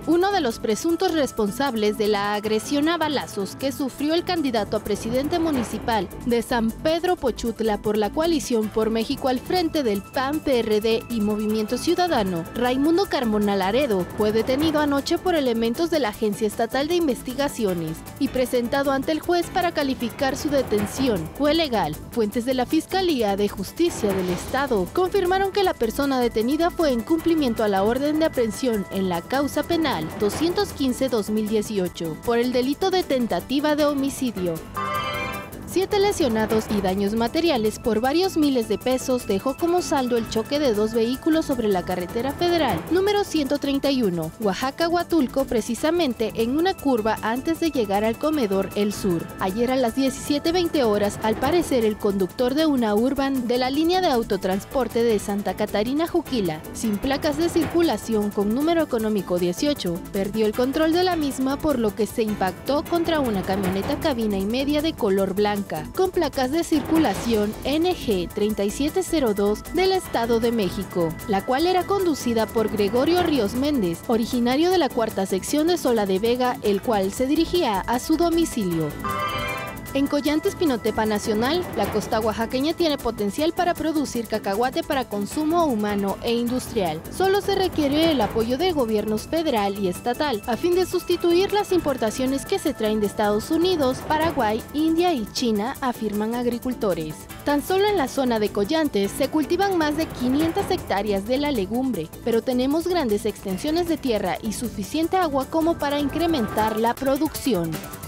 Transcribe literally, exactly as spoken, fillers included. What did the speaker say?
uno de los presuntos responsables de la agresión a balazos que sufrió el candidato a presidente municipal de San Pedro Pochutla por la coalición por México al frente del P A N, P R D y Movimiento Ciudadano, Raimundo Carmona Laredo, fue detenido anoche por elementos de la Agencia Estatal de Investigaciones y presentado ante el juez para calificar su detención. Fue legal. Fuentes de la Fiscalía de Justicia del Estado confirmaron que la persona detenida fue en cumplimiento a la orden de aprehensión en la causa penal doscientos quince guión dos mil dieciocho por el delito de tentativa de homicidio. Siete lesionados y daños materiales por varios miles de pesos dejó como saldo el choque de dos vehículos sobre la carretera federal número ciento treinta y uno, Oaxaca-Huatulco, precisamente en una curva antes de llegar al comedor El Sur. Ayer a las diecisiete veinte horas, al parecer el conductor de una urban de la línea de autotransporte de Santa Catarina Juquila, sin placas de circulación con número económico dieciocho, perdió el control de la misma, por lo que se impactó contra una camioneta cabina y media de color blanco con placas de circulación N G treinta y siete cero dos del Estado de México, la cual era conducida por Gregorio Ríos Méndez, originario de la cuarta sección de Sola de Vega, el cual se dirigía a su domicilio. En Collantes Pinotepa Nacional, la costa oaxaqueña tiene potencial para producir cacahuate para consumo humano e industrial. Solo se requiere el apoyo de gobiernos federal y estatal, a fin de sustituir las importaciones que se traen de Estados Unidos, Paraguay, India y China, afirman agricultores. Tan solo en la zona de Collantes se cultivan más de quinientas hectáreas de la legumbre, pero tenemos grandes extensiones de tierra y suficiente agua como para incrementar la producción.